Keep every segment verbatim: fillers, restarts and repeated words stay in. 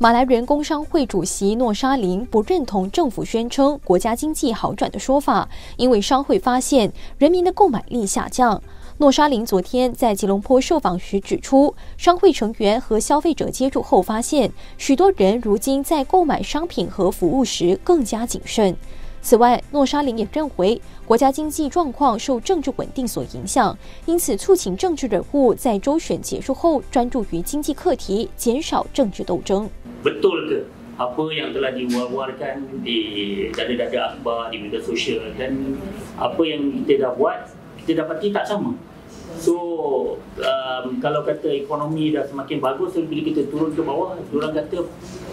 马来人工商会主席诺沙林不认同政府宣称国家经济好转的说法，因为商会发现人民的购买力下降。诺沙林昨天在吉隆坡受访时指出，商会成员和消费者接触后发现，许多人如今在购买商品和服务时更加谨慎。此外，诺沙林也认为，国家经济状况受政治稳定所影响，因此促请政治人物在州选结束后专注于经济课题，减少政治斗争。 Betul ke apa yang telah diwar-warkan di dada-dada akhbar, di media sosial, dan apa yang kita dah buat, kita dapati tak sama. So, um, kalau kata ekonomi dah semakin bagus, so bila kita turun ke bawah, diorang kata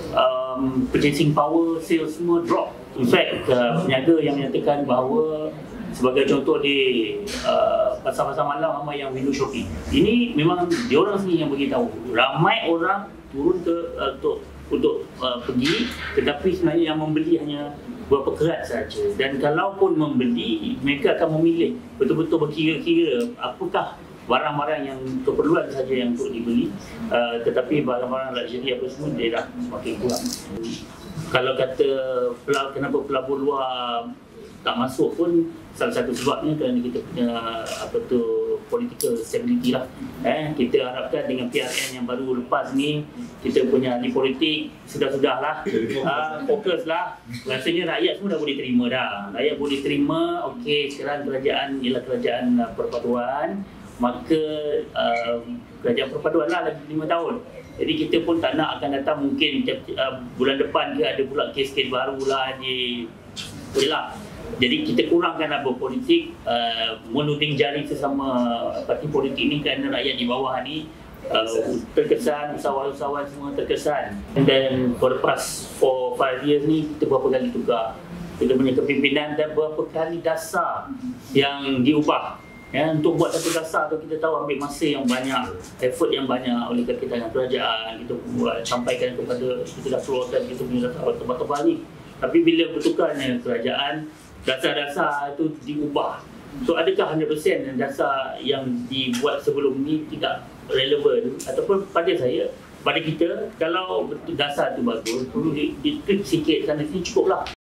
um, purchasing power, sales semua drop. In fact, uh, peniaga yang menyatakan bahawa sebagai contoh di uh, pasar-pasar malam ramai yang window shopping. Ini memang diorang sendiri yang beritahu. Ramai orang turun ke uh, untuk untuk uh, pergi, tetapi sebenarnya yang membeli hanya beberapa kerat saja. Dan kalaupun membeli, mereka akan memilih betul-betul berkira-kira apakah barang-barang yang keperluan saja yang untuk dibeli, uh, tetapi barang-barang luxury apa semua dia dah semakin kurang. Kalau kata kenapa pelabur luar tak masuk pun, salah satu sebabnya kerana kita punya apa tu political stability lah. Eh, kita harapkan dengan P R N yang baru lepas ni, kita punya ahli politik sudah-sudahlah uh, fokus lah. Rasanya rakyat semua dah boleh terima dah. Rakyat boleh terima, okey, sekarang kerajaan ialah kerajaan uh, perpaduan, maka uh, kerajaan perpaduan lah lagi lima tahun. Jadi kita pun tak nak akan datang mungkin uh, bulan depan ke ada pula kes-kes baru lah di Yelah. Jadi kita kurangkan lah berpolitik, uh, menuding jari sesama parti politik ni kerana rakyat di bawah ni uh, terkesan, usahawan-usahawan semua terkesan. And then for the past four five years ni kita berapa kali tukar kita punya kepimpinan dan berapa kali dasar yang diubah. Ya, untuk buat satu dasar tu kita tahu ambil masa yang banyak, effort yang banyak oleh kita dengan kerajaan. Kita buat sampaikan kepada, kita dah keluarkan kita punya dasar tebal-tebal ni. Tapi bila bertukarnya kerajaan, dasar-dasar itu diubah. So adakah one hundred percent dasar yang dibuat sebelum ni tidak relevan? Ataupun pada saya, pada kita, kalau dasar tu bagus, perlu di-tweak sikit sana sini cukup lah.